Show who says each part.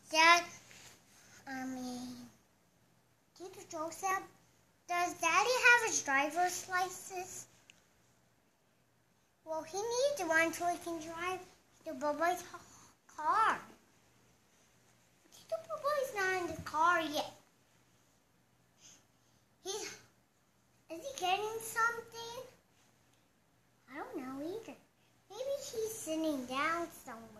Speaker 1: Dad, Tito Joseph, does Daddy have his driver's license? Well, he needs one so he can drive the Bubba's car. Tito Bubba's not in the car yet. Is he getting something? I don't know either. Maybe he's sitting down somewhere.